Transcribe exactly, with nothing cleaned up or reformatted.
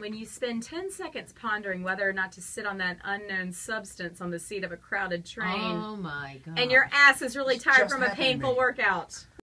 when you spend ten seconds pondering whether or not to sit on that unknown substance on the seat of a crowded train. Oh my God. And your ass is really tired Just from a happened to painful me. workout.